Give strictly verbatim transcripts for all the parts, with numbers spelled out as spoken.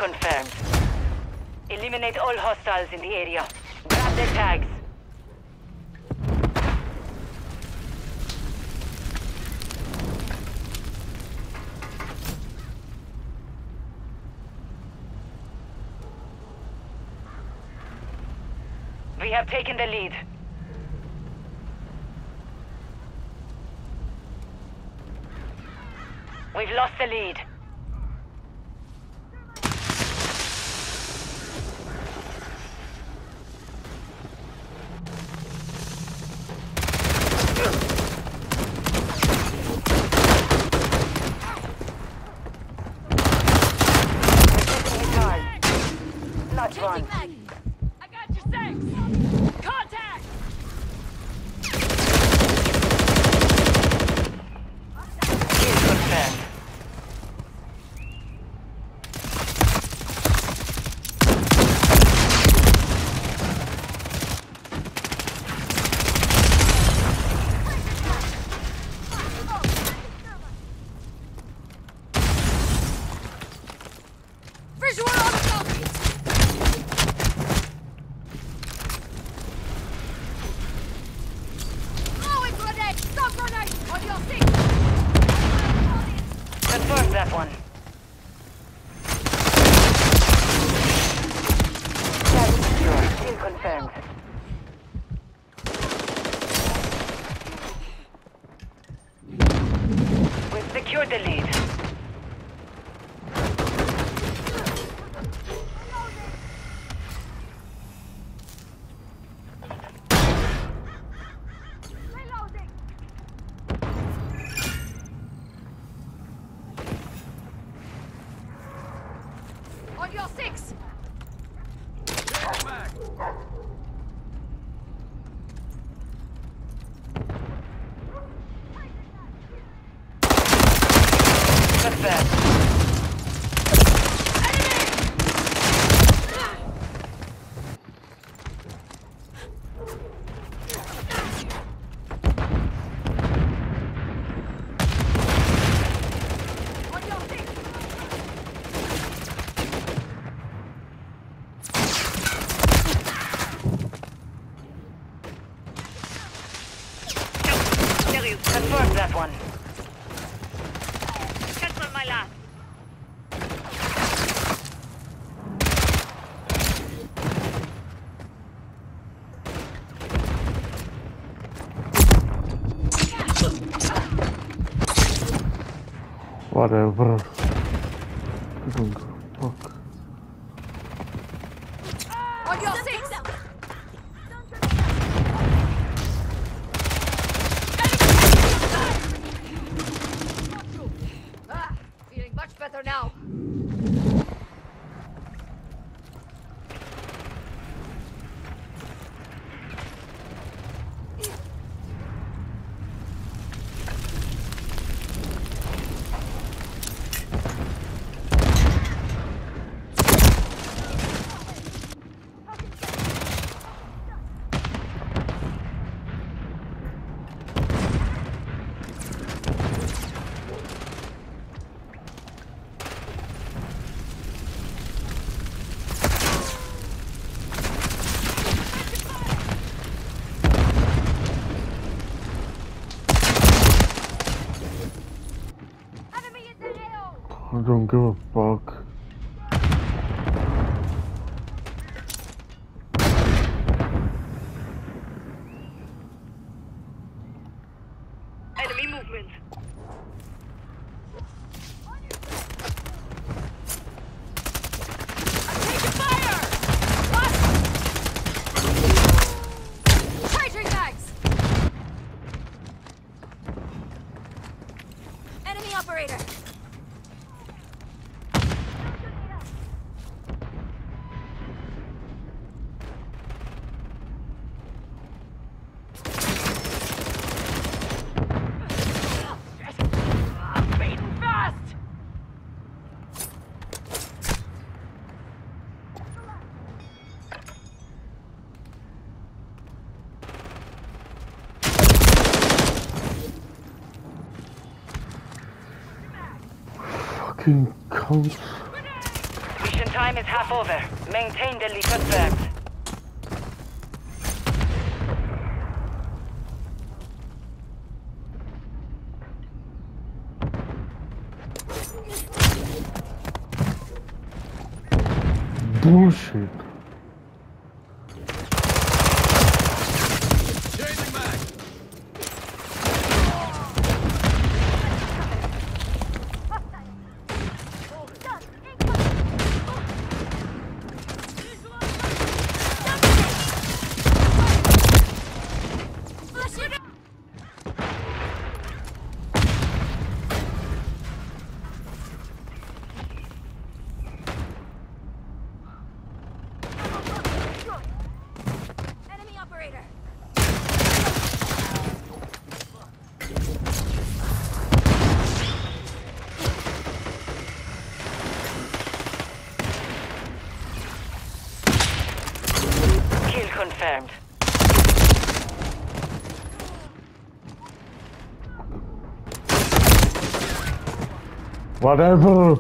confirmed. Eliminate all hostiles in the area. Grab their tags. We have taken the lead. We've lost the lead. Not one. I got your six. Contact. Kill confirmed. Visual on the copy. Throwing grenade. Stun grenade. On your six. Confirm that one. Target secure. Kill confirmed. We've secured the lead. Reloading. On your six. Confirmed. On your six. Confirm that one. Cancel my last. Whatever. I don't give a fuck. On your six. Ah, feeling much better now. Enemy in the A O. I don't give a fuck. Enemy movement. I'm taking fire! What? Tracing bags! Enemy operator! Beaten fast! Fucking cunt. Mission time is half over. Maintain the lead confirmed. Bullshit. Enemy operator. Kill confirmed. Whatever.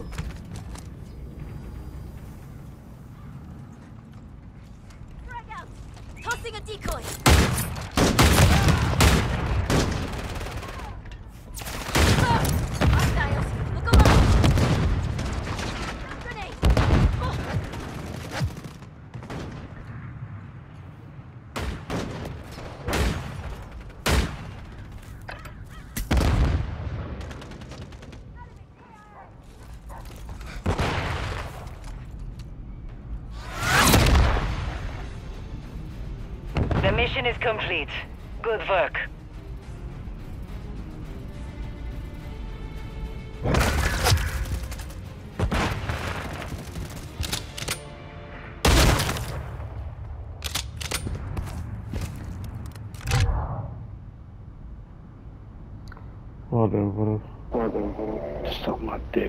Frag out. Tossing a decoy. Ah! Hostiles. Look alive. Grenade. Oh. The mission is complete. Good work. Whatever. Whatever. Suck my dick.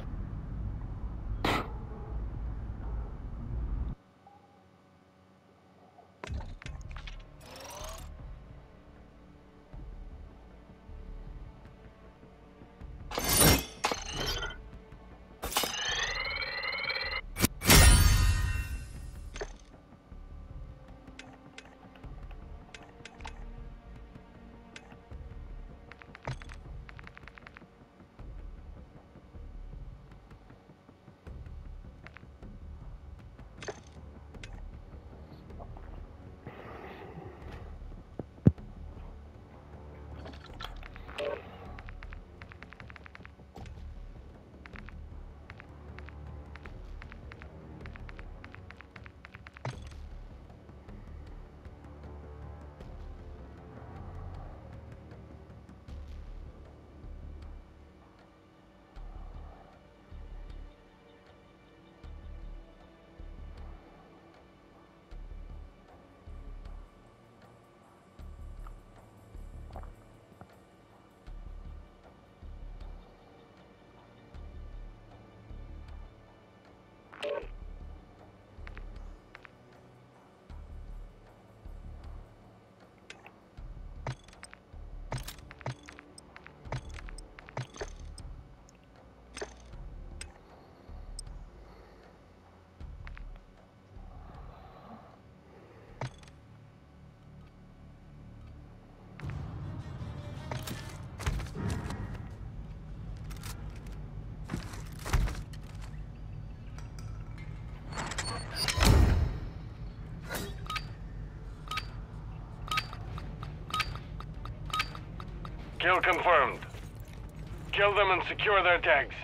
Kill confirmed. Kill them and secure their tags.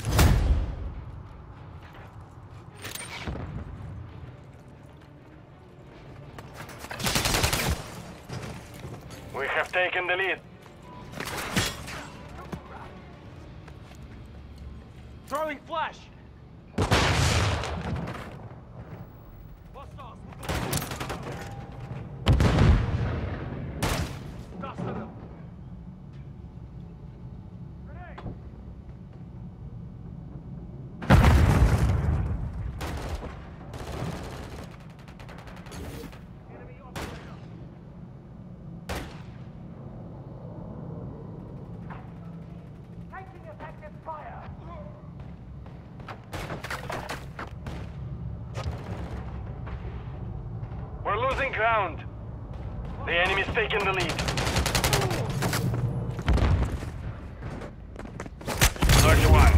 We have taken the lead. Throwing flash! Gaining ground. The enemy's taken the lead. thirty-one.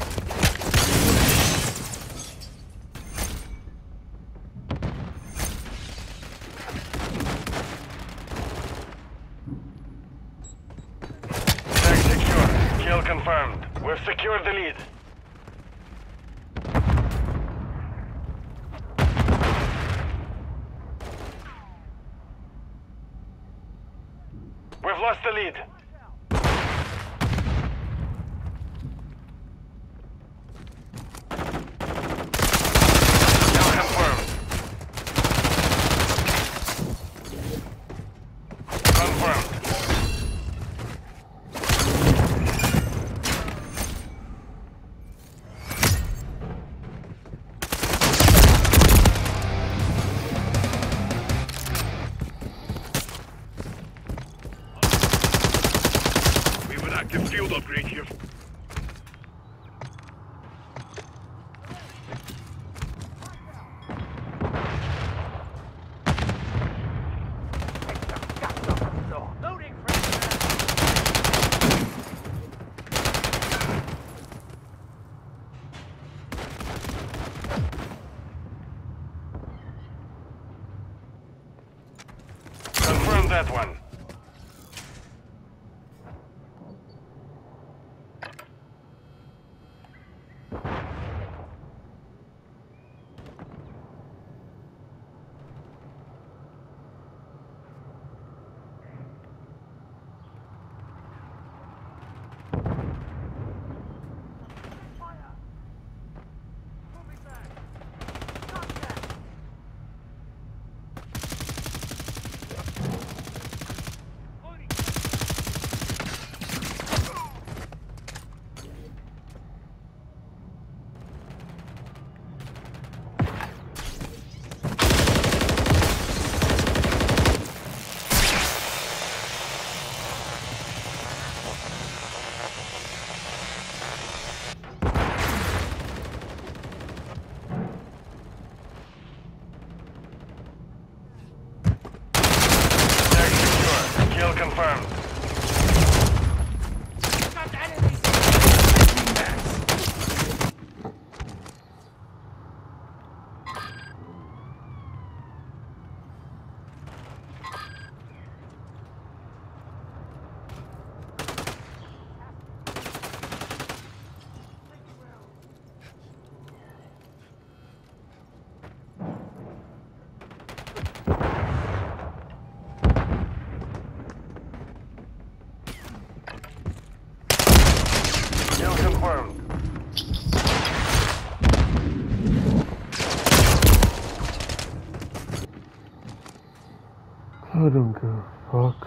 Tag secure. Kill confirmed. We've secured the lead. We've lost the lead. Kill confirmed. Confirmed. Active field upgrade here. Loading. Confirm that one. Kill confirmed. Got enemies. Kill confirmed. I don't give a fuck.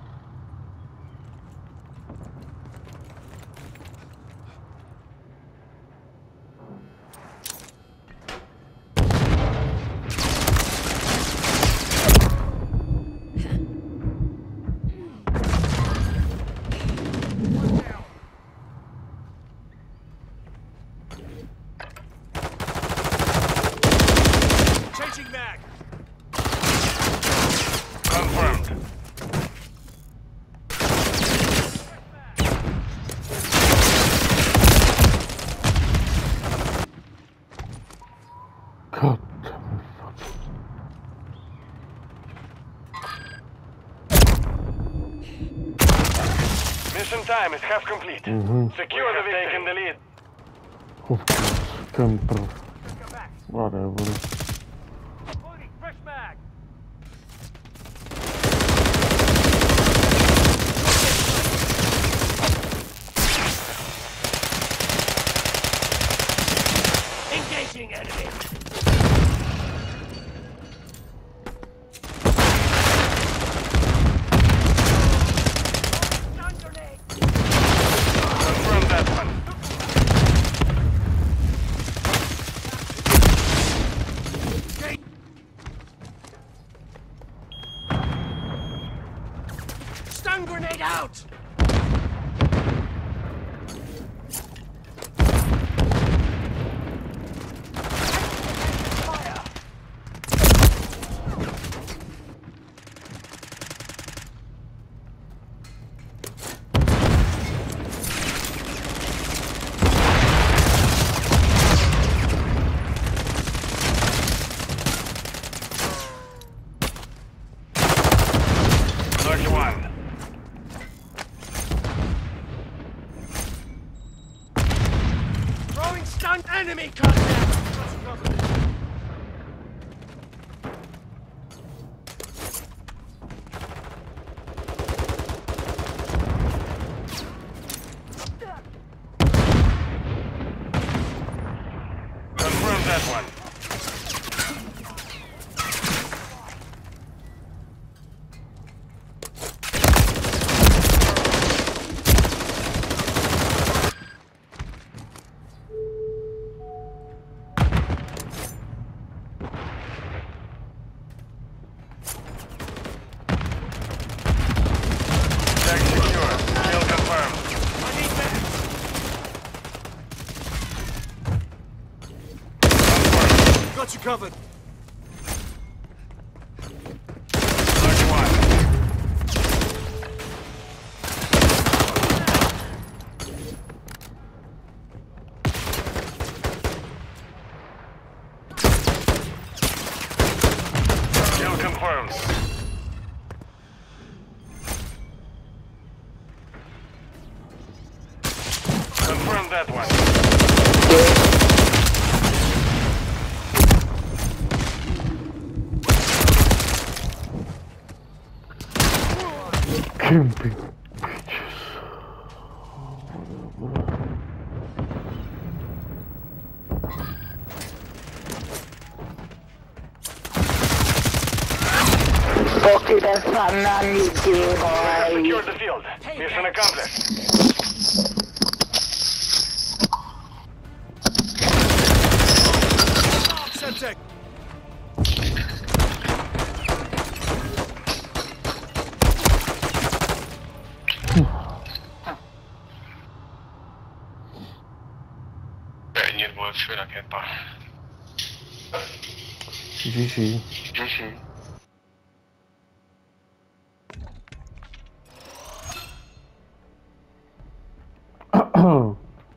Changing mag. Confirmed. God damn it, fuck. Mission time is half complete. Mm-hmm. Secure the victory. Taken the lead. Of course, camper. Whatever. Loading. Fresh mag. Engaging enemy. Stun grenade. Confirm that one. Stun grenade out. Fire. Enemy contact! Confirm that one. Tag secure. Kill confirmed. I need medics. Got you covered. Large one. Kill confirmed. Confirm that one. Camping bitches. Fucking fanani, boy. Secure the field. Mission accomplished. Semtech. Ennyit volt, főleg egy pár. gé gé. gé gé. Oh.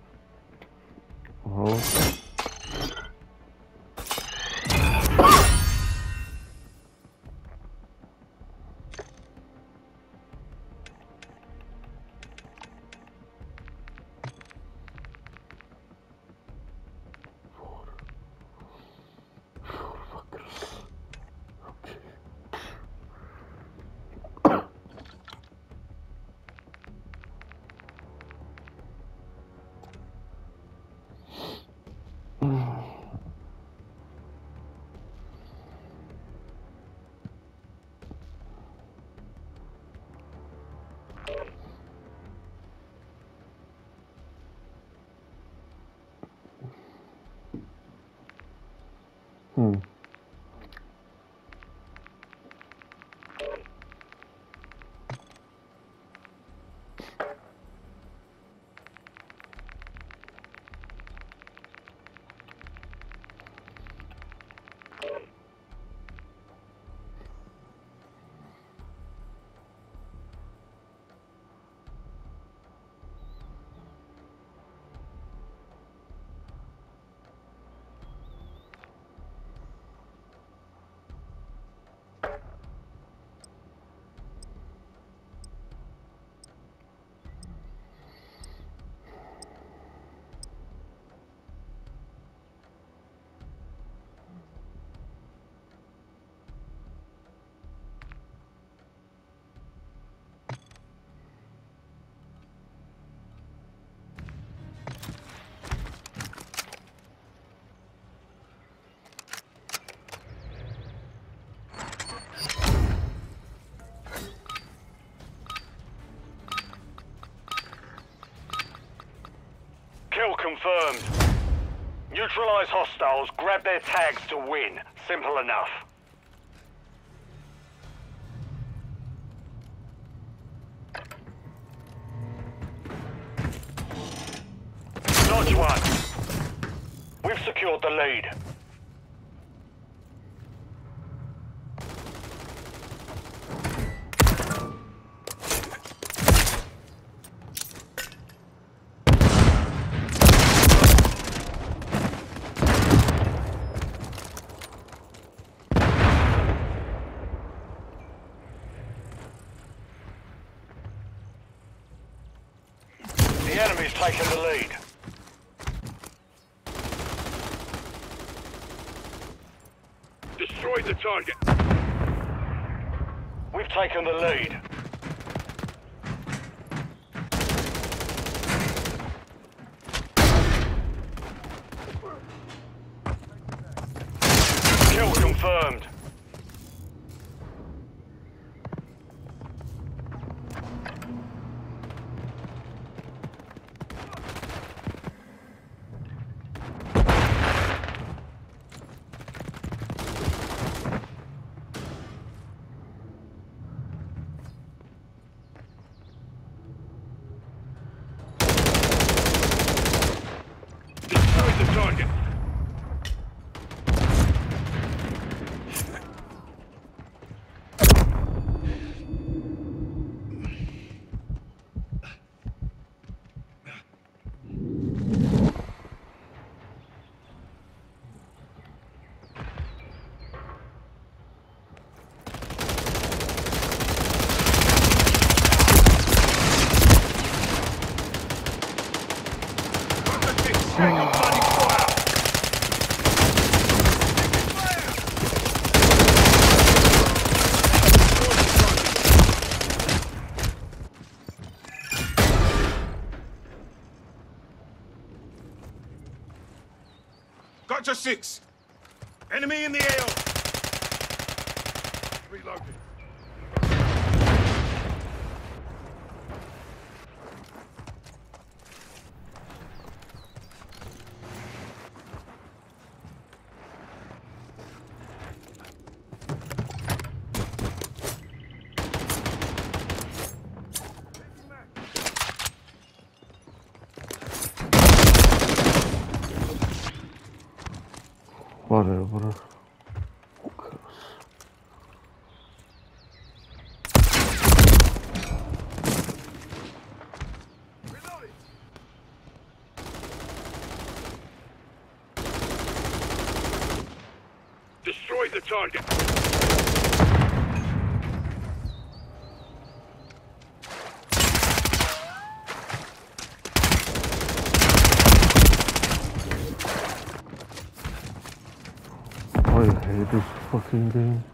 Hmm. Kill confirmed. Neutralize hostiles, grab their tags to win. Simple enough. Dodge one. We've secured the lead. The enemy's taken the lead. Destroy the target. We've taken the lead. Kill confirmed. Destroy the target. Taking bloody fire. Gotcha six. Enemy in the A O. Reloading. Whatever. Destroy the target. I hate this fucking game.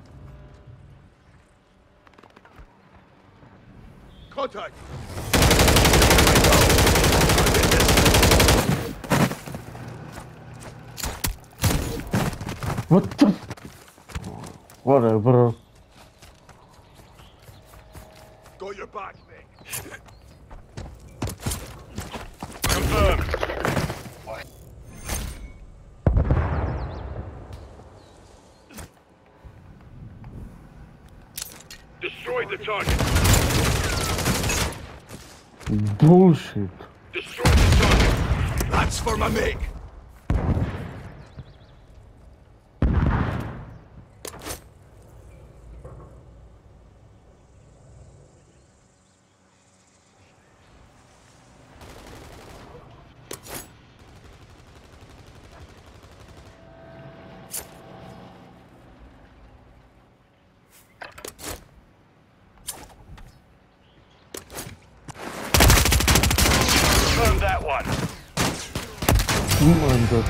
Contact. What the? Whatever. Got your back, mate. Confirmed. Destroy the target. Bullshit. Destroy the target. That's for my mate. Confirmed that one. Oh my god.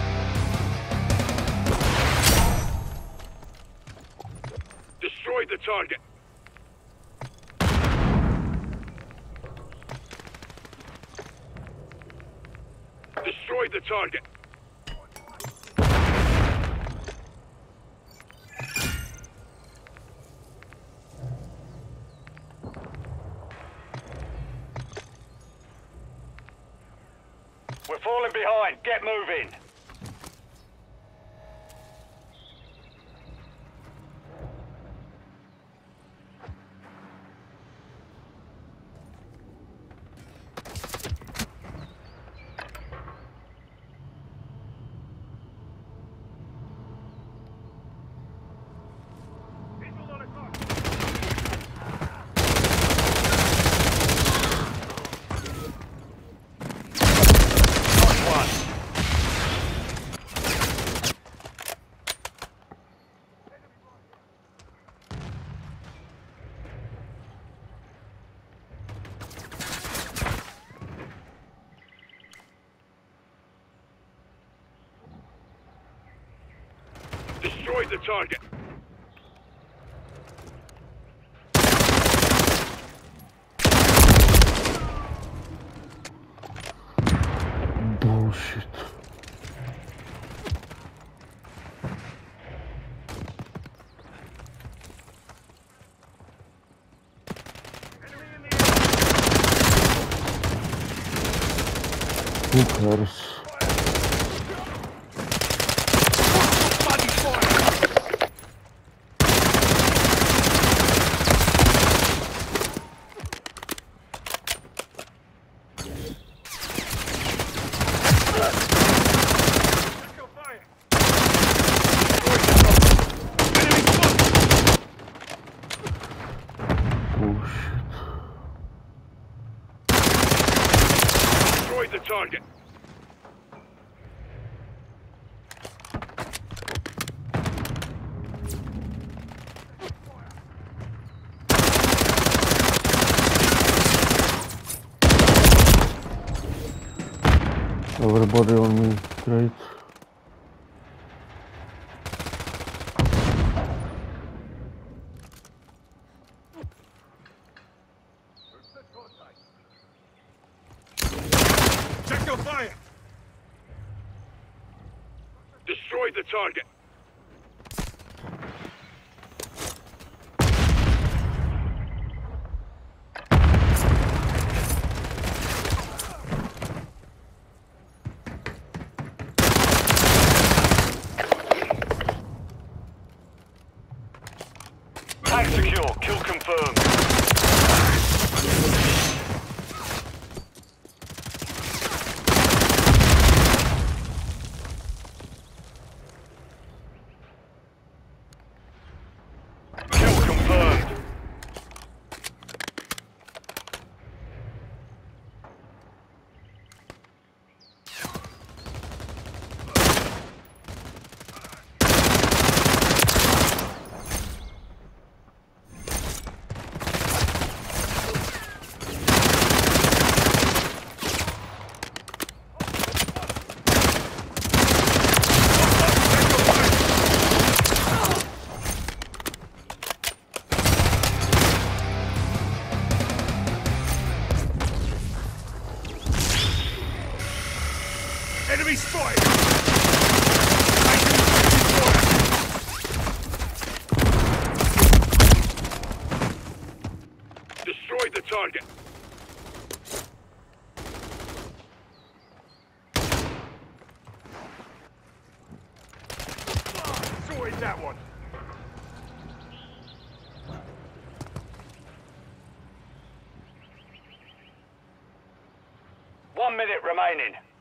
Destroy the target. Destroy the target. We're falling behind. Get moving. Destroyed the target. Bullshit. Who cares? The target. Everybody on me, great. Check your fire. Destroyed the target. Tag secure. Kill confirmed. Enemy spotted! Destroyed the target. Destroyed that one. One minute remaining.